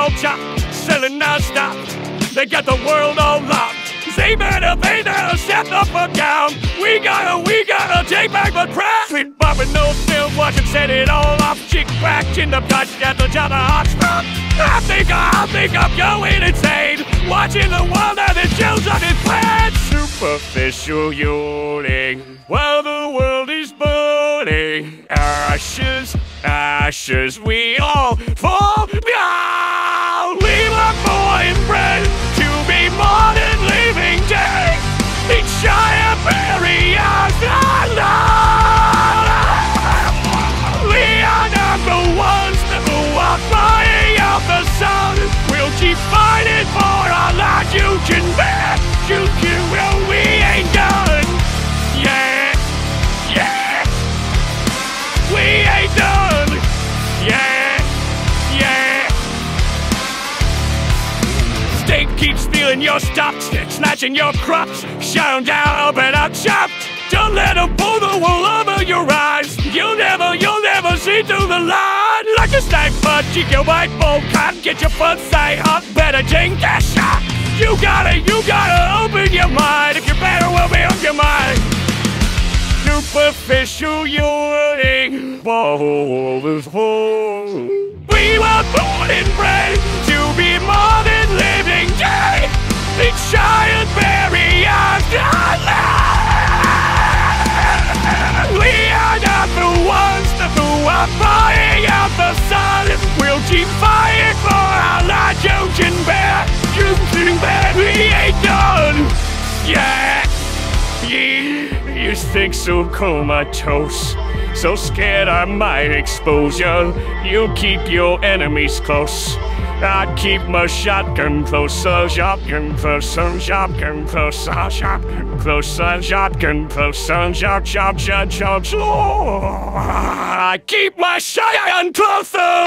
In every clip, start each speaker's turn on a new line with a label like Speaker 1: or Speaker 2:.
Speaker 1: all chop, selling non-stop. They got the world all locked. They better step up or down. We gotta take back the crown. Sweet bopping, no film, watch and set it all off. Chick back, chin up, touch, got the job of hot spot. I think I'm going insane, watching the world as it shows on its plan. Superficial yawning while the world is burning. Ashes, ashes, we all fall down. We were born and bred to be more than living dead. Each giant barriers we are not the ones who are flying out the sun. We'll keep fighting for our lives. You can bet, you can, well, we ain't done. Yeah, yeah, we ain't done. Yeah, yeah. State keeps stealing your stuff, snatching your crops, shut down, open up shop. Don't let them pull the wool over your eyes. You'll never see through the line. Like a sniper, cheek your white bolt cotton, get your front sight up, better take that shot. You gotta open your mind. If you're better, well, be on your mind. Superficial yearning, whoa, this hole. We were born and bred to be more than living dead. It's giant barriers. We are not the ones who are flying out the sun. We'll keep fighting for our lives. You can bet, we ain't done. Yeah, you think so comatose, so scared I might expose you. You keep your enemies close. I'd keep my shotgun closer, shotgun closer, shotgun closer, shotgun closer, shotgun closer, shot. I keep my shotgun closer.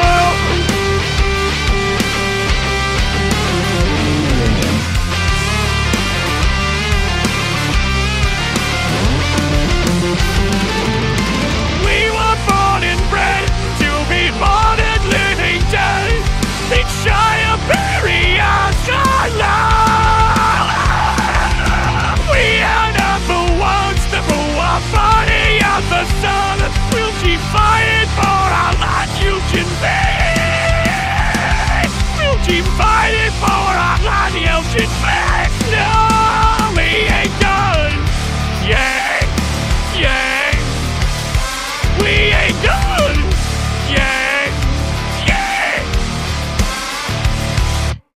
Speaker 1: We'll keep fighting for our lives. You can bet. We'll keep fighting for our lives. You can bet.